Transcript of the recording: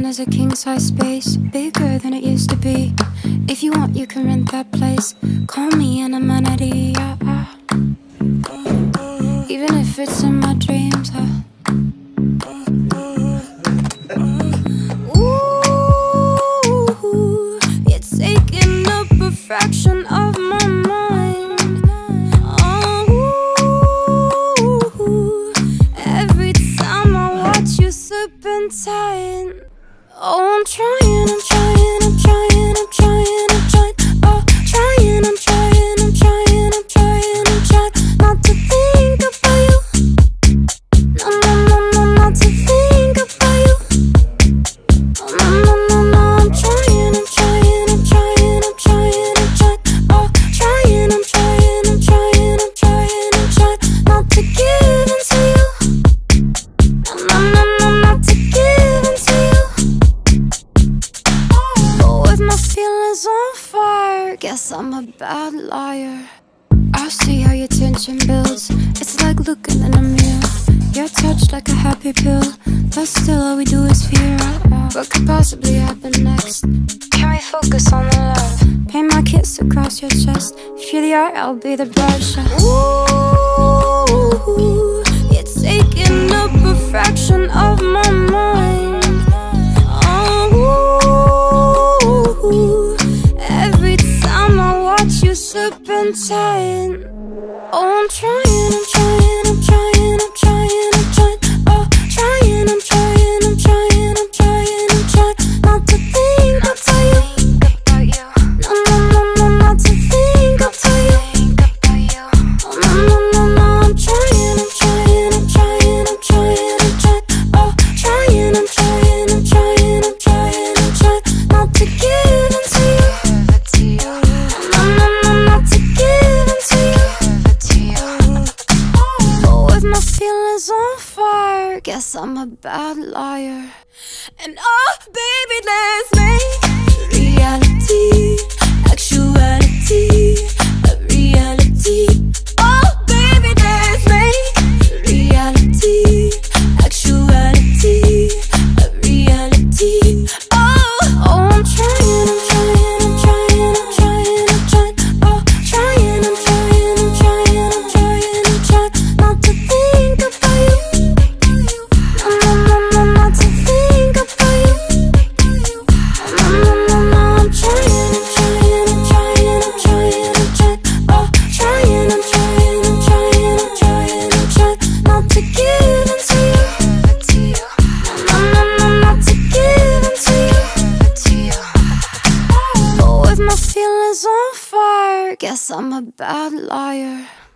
is a king-size space, bigger than it used to be. If you want, you can rent that place. Call me an amenity, even if it's in my dreams. Ooh, you're taking up a fraction of my mind. Oh, every time I watch you serpentine. Oh, I'm trying, I'm trying, I'm trying, I'm trying, I'm trying. Oh, trying, I'm trying, I'm trying, I'm trying, I'm trying not to think about you. No, no, no, no, not to think about you. Oh, no, no, no, no, I'm trying, I'm trying, I'm trying, I'm trying, I'm trying. Oh, trying, I'm trying, I'm trying, I'm trying, I'm trying not to give in to you. No, no, no, no, not to give in to you. With my feelings on fire, guess I'm a bad liar. I'll see how your tension builds. It's like looking in a mirror. You're touched like a happy pill, but still all we do is fear. What could possibly happen next? Can we focus on the love? Paint my kiss across your chest. If you're the art, I'll be the brush. Ooh, you're taking up a fraction of my mind. Every time I watch you serpentine. Oh, I'm trying, I'm trying, I'm trying, I'm trying, I'm trying. Oh, trying, I'm trying, I'm trying, I'm trying, I'm trying not to think about you. No, no, no, no, not to think about you. Oh, no, no, no, no, I'm trying, I'm trying, I'm trying, I'm trying, I'm trying. Oh, trying, I'm trying, I'm trying, I'm trying, I'm trying not to give in to you. No, no, no, not to give in to you. Oh, with my feelings on fire, guess I'm a bad liar. And oh, baby, let's make reality, actuality, a reality. Oh, baby, let's make reality, actuality, a reality. Oh, I'm trying, I'm trying, I'm trying, I'm trying, I'm trying. Oh, trying, I'm trying, I'm trying, I'm trying, I'm trying not to think about you. No, no, no, no, not to think about you. No, no, no, no, I'm trying, I'm trying, I'm trying, I'm trying, I'm trying. Oh, trying, I'm trying, I'm trying, I'm trying, I'm trying not to give in to you. No, no, no, not to give in to you. But with my feelings on fire, guess I'm a bad liar.